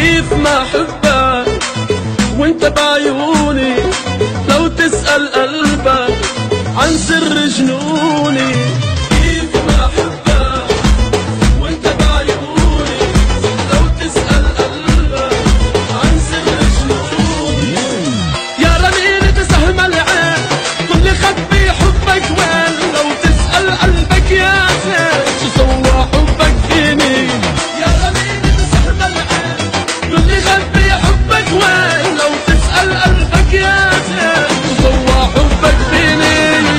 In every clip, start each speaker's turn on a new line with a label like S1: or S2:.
S1: كيف ما أحبك وانت بعيوني، لو تسأل قلبك عن سر جنوني. كيف ما أحبك وانت بعيوني، لو تسأل قلبك عن سر جنوني. يا رميلة سهم العين كل خبي حبك وين، لو تسأل قلبك يا زين شو سوى حبك فيني. يا رميلة سهم العين كل خبي حبك وين، لو تسأل قلبك يا زين شو سوى حبك فيني.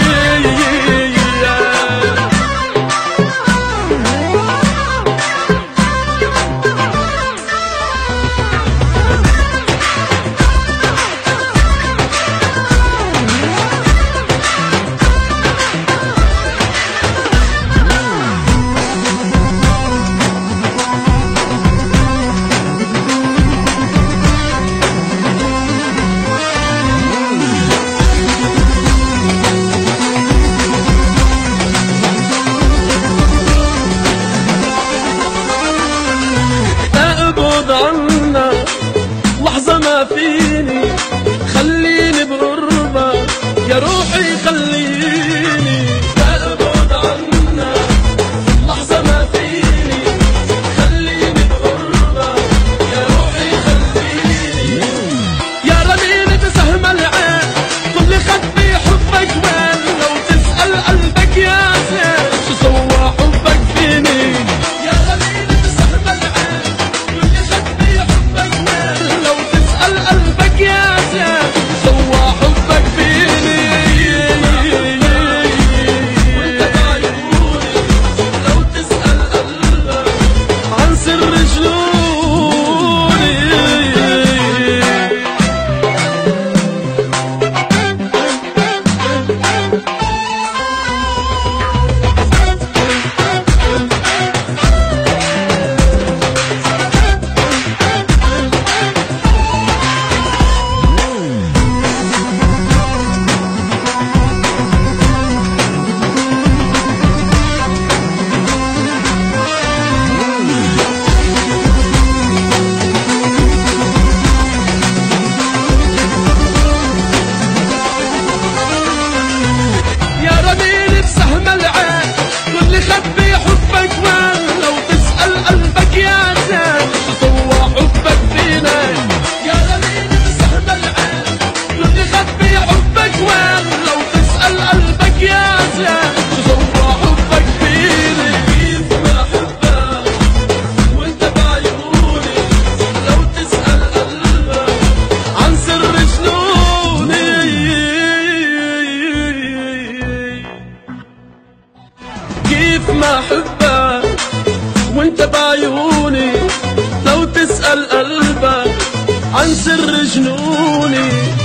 S1: عنا لحظة ما فيني، خليني بقربك يا روحي خليني. لا ابعد عنا لحظة ما فيني، خليني بقربك يا روحي خليني. يا رميلة سهم العين كل خبي حبك وين، لو تسأل قلبك يا زين شو سوى حبك فيني. يا رميلة سهم العين كل خبي حبك وين، لو تسأل قلبك يا زين سوى حبك فيني. وانت بعيوني لو تسأل قلبك عن سر جنوني. خبي حبك وين، لو تسأل قلبك يا زين شو سوى حبك فينا. يا رميلة سهم العين كل خبي حبك وين، لو تسأل قلبك يا زين شو سوى حبك فيني. كيف ما أحبك وانت بعيوني، لو تسأل قلبك عن سر جنوني. كيف ما أحبك وانت بعيوني، لو تسأل قلبك عن سر جنوني.